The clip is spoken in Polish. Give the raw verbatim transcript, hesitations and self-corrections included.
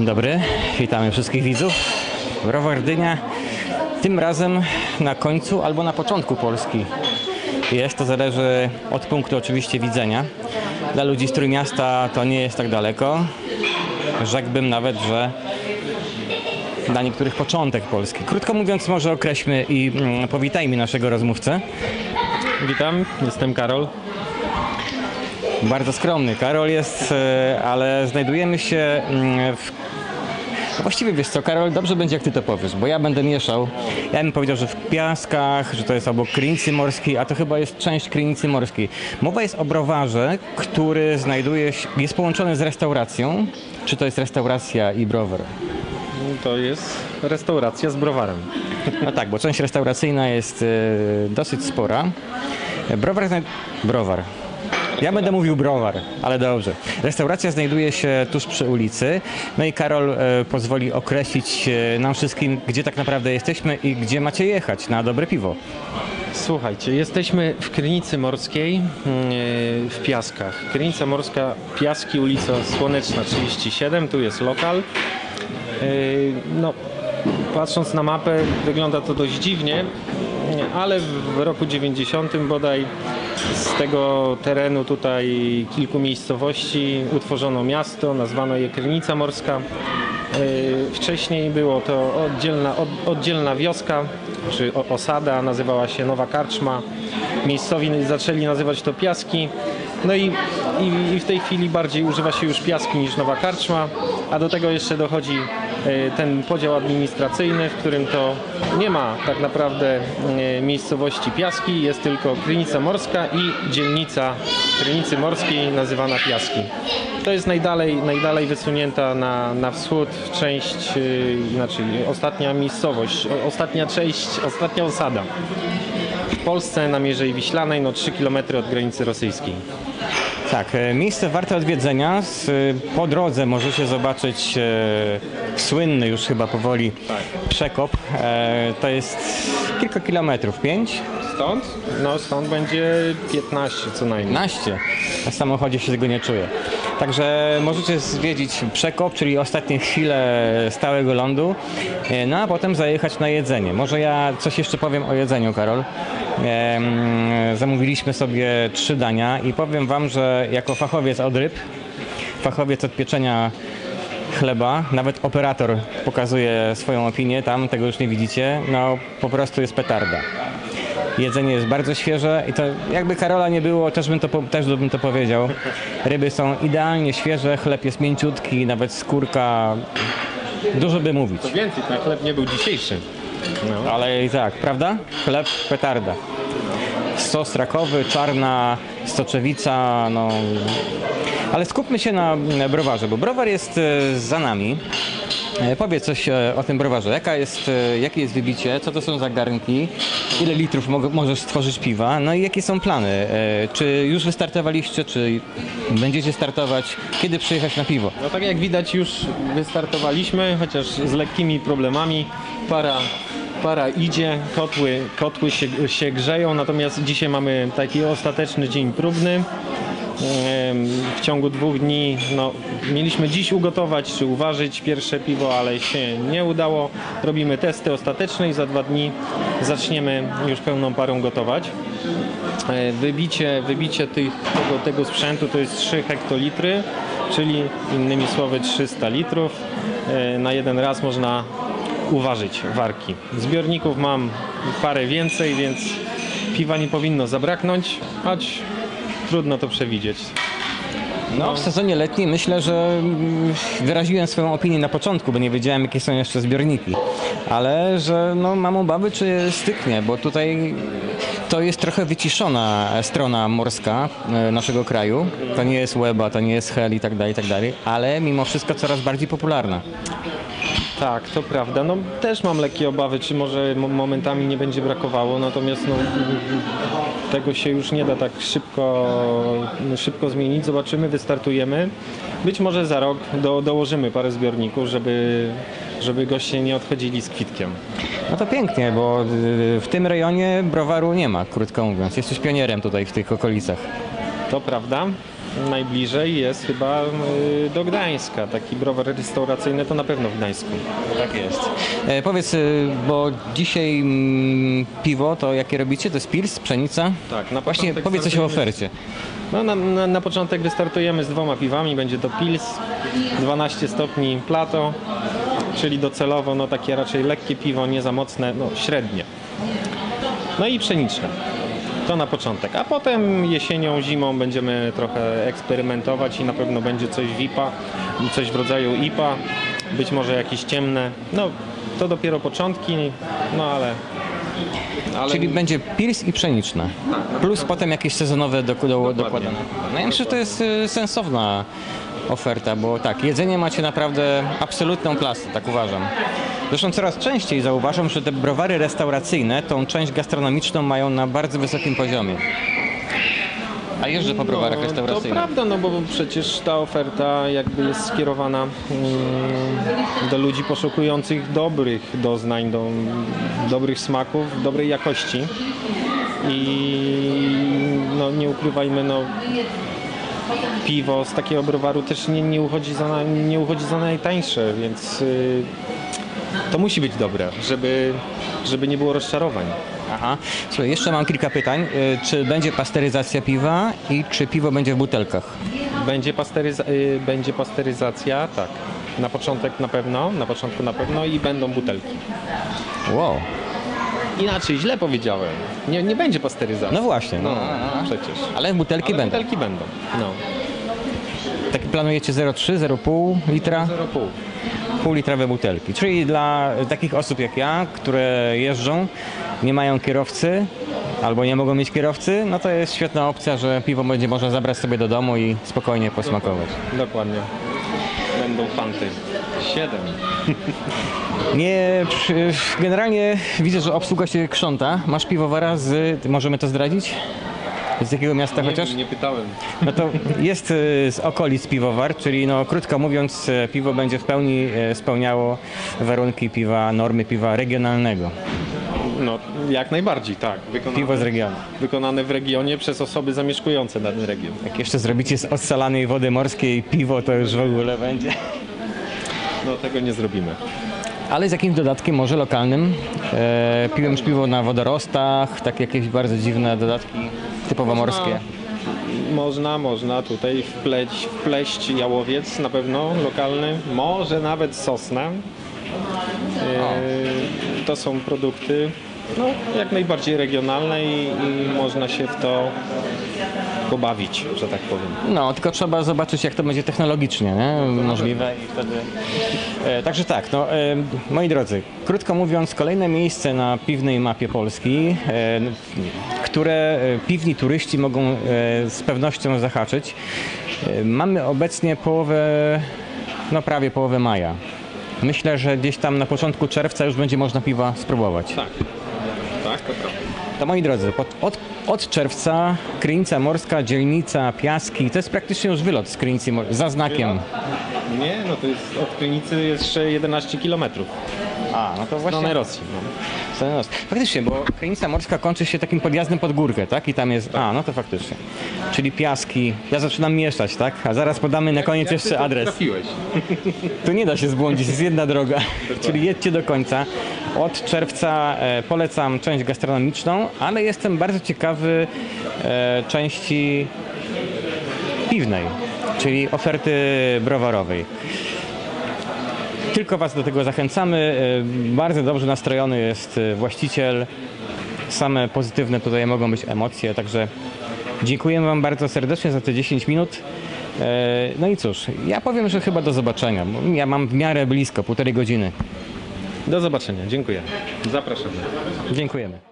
dobry, witamy wszystkich widzów. Browar Gdynia tym razem na końcu albo na początku Polski jest, to zależy od punktu oczywiście widzenia. Dla ludzi z Trójmiasta to nie jest tak daleko, rzekłbym nawet, że dla niektórych początek Polski. Krótko mówiąc, może określmy i mm, powitajmy naszego rozmówcę. Witam, jestem Karol. Bardzo skromny Karol jest, ale znajdujemy się w... No właściwie wiesz co, Karol, dobrze będzie jak ty to powiesz, bo ja będę mieszał. Ja bym powiedział, że w Piaskach, że to jest obok Krynicy Morskiej, a to chyba jest część Krynicy Morskiej. Mowa jest o browarze, który znajduje się, jest połączony z restauracją. Czy to jest restauracja i browar? To jest restauracja z browarem. No tak, bo część restauracyjna jest y, dosyć spora. Browar... Zna... Browar. Ja będę mówił browar, ale dobrze. Restauracja znajduje się tuż przy ulicy. No i Karol e, pozwoli określić e, nam wszystkim, gdzie tak naprawdę jesteśmy i gdzie macie jechać na dobre piwo. Słuchajcie, jesteśmy w Krynicy Morskiej yy, w Piaskach. Krynica Morska, Piaski, ulica Słoneczna trzydzieści siedem, tu jest lokal. Yy, no, patrząc na mapę wygląda to dość dziwnie, ale w roku dziewięćdziesiątym bodaj z tego terenu tutaj kilku miejscowości utworzono miasto, nazwano je Krynica Morska. Yy, wcześniej było to oddzielna, od, oddzielna wioska, czy osada, nazywała się Nowa Karczma. Miejscowi zaczęli nazywać to Piaski. No i, i, i w tej chwili bardziej używa się już Piaski niż Nowa Karczma, a do tego jeszcze dochodzi yy, ten podział administracyjny, w którym to nie ma tak naprawdę yy, miejscowości Piaski, jest tylko Krynica Morska i dzielnica Krynicy Morskiej nazywana Piaski. To jest najdalej, najdalej wysunięta na, na wschód część, yy, znaczy ostatnia miejscowość, o, ostatnia część, ostatnia osada. W Polsce na Mierzei Wiślanej, no trzy kilometry od granicy rosyjskiej. Tak, miejsce warte odwiedzenia. Po drodze możecie zobaczyć e, słynny już chyba powoli przekop. E, to jest kilka kilometrów, pięć? Stąd? No stąd będzie piętnaście co najmniej. piętnaście. Na samochodzie się tego nie czuję. Także możecie zwiedzić przekop, czyli ostatnie chwile stałego lądu, no a potem zajechać na jedzenie. Może ja coś jeszcze powiem o jedzeniu, Karol. Zamówiliśmy sobie trzy dania i powiem wam, że jako fachowiec od ryb, fachowiec od pieczenia chleba, nawet operator pokazuje swoją opinię, tam tego już nie widzicie, no po prostu jest petarda. Jedzenie jest bardzo świeże i to jakby Karola nie było, też bym to, też bym to powiedział. Ryby są idealnie świeże, chleb jest mięciutki, nawet skórka, dużo by mówić. To więcej, ten chleb nie był dzisiejszy. No. Ale i tak, prawda? Chleb petarda. Sos rakowy, czarna stoczewica, no... Ale skupmy się na browarze, bo browar jest za nami. Powiedz coś o tym browarze. Jaka jest, jakie jest wybicie? Co to są za garnki? Ile litrów mo możesz stworzyć piwa? No i jakie są plany? Czy już wystartowaliście? Czy będziecie startować? Kiedy przyjechać na piwo? No tak jak widać już wystartowaliśmy, chociaż z lekkimi problemami. Para, para idzie, kotły, kotły się, się grzeją, natomiast dzisiaj mamy taki ostateczny dzień próbny. W ciągu dwóch dni no, mieliśmy dziś ugotować czy uważyć pierwsze piwo, ale się nie udało. Robimy testy ostateczne i za dwa dni zaczniemy już pełną parą gotować. Wybicie, wybicie tych, tego, tego sprzętu to jest trzy hektolitry, czyli innymi słowy trzysta litrów. Na jeden raz można uważyć warki. Zbiorników mam parę więcej, więc piwa nie powinno zabraknąć, choć trudno to przewidzieć. No, w sezonie letnim myślę, że wyraziłem swoją opinię na początku, bo nie wiedziałem, jakie są jeszcze zbiorniki. Ale że no, mam obawy, czy styknie, bo tutaj to jest trochę wyciszona strona morska naszego kraju. To nie jest Łeba, to nie jest Hel i tak dalej, i tak dalej, ale mimo wszystko coraz bardziej popularna. Tak, to prawda. No, też mam lekkie obawy, czy może momentami nie będzie brakowało, natomiast no, tego się już nie da tak szybko, szybko zmienić. Zobaczymy, wystartujemy. Być może za rok do, dołożymy parę zbiorników, żeby, żeby goście nie odchodzili z kwitkiem. No to pięknie, bo w tym rejonie browaru nie ma, krótko mówiąc. Jesteś pionierem tutaj w tych okolicach. To prawda. Najbliżej jest chyba y, do Gdańska. Taki browar restauracyjny to na pewno w Gdańsku. Tak jest. E, powiedz, y, bo dzisiaj mm, piwo to jakie robicie? To jest pils, pszenica? Tak, na Właśnie początek powiedz coś o startujemy- ofercie. No, na, na, na początek wystartujemy z dwoma piwami. Będzie to Pils, dwanaście stopni Plato, czyli docelowo no, takie raczej lekkie piwo, nie za mocne, no średnie. No i pszeniczne. To na początek. A potem jesienią, zimą będziemy trochę eksperymentować i na pewno będzie coś w I P A, coś w rodzaju I P A, być może jakieś ciemne. No to dopiero początki, no ale... ale... Czyli będzie pils i pszeniczne. Plus potem jakieś sezonowe do, do, dokładane. No ja myślę, że to jest y, sensowna oferta, bo tak, jedzenie macie naprawdę absolutną klasę, tak uważam. Zresztą coraz częściej zauważam, że te browary restauracyjne tą część gastronomiczną mają na bardzo wysokim poziomie. A jeżdżę po browarach No, to restauracyjnych. prawda, no bo przecież ta oferta jakby jest skierowana mm, do ludzi poszukujących dobrych doznań, do dobrych smaków, dobrej jakości. I no nie ukrywajmy, no piwo z takiego browaru też nie, nie, uchodzi, za, na- nie uchodzi za najtańsze, więc y, to musi być dobre, żeby, żeby nie było rozczarowań. Aha. Słuchaj, jeszcze mam kilka pytań. Y, Czy będzie pasteryzacja piwa i czy piwo będzie w butelkach? Będzie, pasteryza- y, będzie pasteryzacja, tak. Na początek na pewno, na początku na pewno i będą butelki. Wow. Inaczej, źle powiedziałem. Nie, nie będzie pasteryzacji. No właśnie. No, No, no, no. przecież. Ale butelki Ale będą. butelki będą. No. Tak planujecie zero przecinek trzy, zero przecinek pięć litra? zero przecinek pięć. Półlitrowe butelki. Czyli dla takich osób jak ja, które jeżdżą, nie mają kierowcy albo nie mogą mieć kierowcy, no to jest świetna opcja, że piwo będzie można zabrać sobie do domu i spokojnie posmakować. Dokładnie. Będą fanty. Siedem. Nie, przy- generalnie widzę, że obsługa się krząta. Masz piwowara z, możemy to zdradzić? Z jakiego miasta chociaż? Nie pytałem. No to jest y, z okolic piwowar, czyli no krótko mówiąc y, piwo będzie w pełni y, spełniało warunki piwa, normy piwa regionalnego. No, jak najbardziej, tak. Wykonane, Piwo z regionu. wykonane w regionie przez osoby zamieszkujące ten region. Jak jeszcze zrobicie z odsalanej wody morskiej piwo, to już w ogóle będzie. No, tego nie zrobimy. Ale z jakimś dodatkiem może lokalnym. E, piłem już piwo na wodorostach, takie jakieś bardzo dziwne dodatki, typowo morskie. Można, można tutaj wpleć, wpleść jałowiec na pewno lokalny, może nawet sosnę. Yy, to są produkty no, jak najbardziej regionalne i, i można się w to pobawić, że tak powiem. No, tylko trzeba zobaczyć, jak to będzie technologicznie nie? możliwe i wtedy... E, także tak, no, e, moi drodzy, krótko mówiąc, kolejne miejsce na piwnej mapie Polski, e, które e, piwni turyści mogą e, z pewnością zahaczyć. E, mamy obecnie połowę, no prawie połowę maja. Myślę, że gdzieś tam na początku czerwca już będzie można piwa spróbować. Tak, tak, to prawda. To moi drodzy, pod, od, od czerwca Krynica Morska, dzielnica Piaski, to jest praktycznie już wylot z Krynicy Morskiej, za znakiem. Nie, no to jest od Krynicy jeszcze jedenaście kilometrów. A, no to W właśnie. stronę Rosji. No. Stronę Rosji. Faktycznie, bo Krynica Morska kończy się takim podjazdem pod górkę, tak? I tam jest, a no to faktycznie. Czyli Piaski, ja zaczynam mieszać, tak? A zaraz podamy na koniec Jak ty jeszcze tu adres. trafiłeś? Tu nie da się zbłądzić, jest jedna droga, czyli jedźcie do końca. Od czerwca e, polecam część gastronomiczną, ale jestem bardzo ciekawy e, części piwnej, czyli oferty browarowej. Tylko Was do tego zachęcamy. E, bardzo dobrze nastrojony jest e, właściciel. Same pozytywne tutaj mogą być emocje, także dziękujemy Wam bardzo serdecznie za te dziesięć minut. E, No i cóż, ja powiem, że chyba do zobaczenia. Bo ja mam w miarę blisko, półtorej godziny. Do zobaczenia, dziękuję. Zapraszamy. Dziękujemy.